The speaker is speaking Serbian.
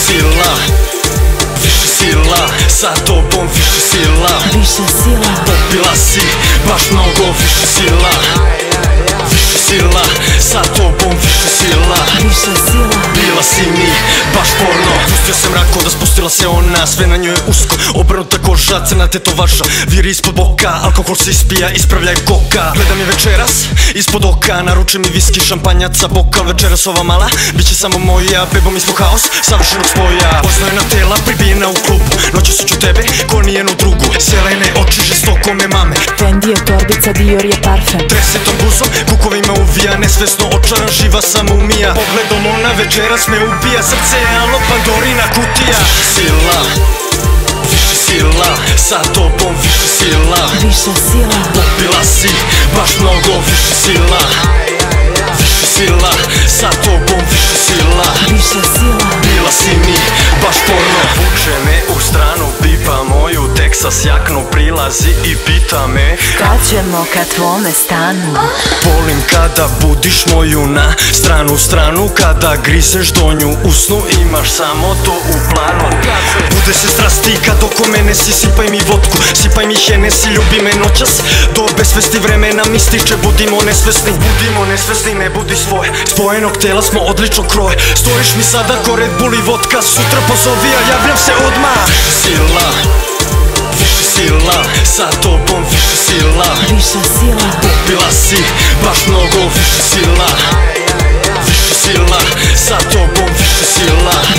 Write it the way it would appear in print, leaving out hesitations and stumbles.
sila, više sila, sa tobom više sila. Viša Sila. Popila si baš mnogo više sila, više sila, sa tobom više sila. Viša Sila. Bila si mi baš porno. Pustio sam rako da spustila se ona, sve na njoj je usko, obrnuta koža, crna tetovaža, viri ispod boka, alkohol se ispija, ispravljaj koka. Gledam je večeras ispod oka, naruči mi viski, šampanjaca, bokal. Večeras ova mala biće samo moja, bebo mi smo haos savršenog spoja. Oznojena tela pribijena u klubu, noću ću tebe ko nijenu drugu. Sjelene oči žestoko me mame, Fendi je torbica, Dior je parfem. tresetom buzom kukovima uvija, nesvesno očaran, živa sam umija. Pogledom ona večeras me ubija, srce je alo Pandorina kutija. Sila, više sila, sa tobom više sila. Viša Sila. Popila si baš mnogo više sila, više sila, sa tobom više sila. Viša Sila. Bila si mi baš porno. Vuče me u stranu, pipa moju Texas jaknu, prilazi i pita me Kad ćemo ka tvome stanu? volim kada budiš moju na stranu, kada grizeš donju u snu, imaš samo to u planu. Bude se strasti kad oko mene si, sipaj mi vodku, sipaj mi Henesi, ljubi me noćas do besvesti, vremena mi stiče, budimo nesvesni, ne budi svoje. Spojenog tela smo odlično kroje, stojiš mi sada ko Red Bull i vodka, sutra pozovi, a javljam se odmah. Sila, više sila, sa tobom više sila. Viša Sila. Popila si baš mnogo više sila, više sila, sa tobom više sila.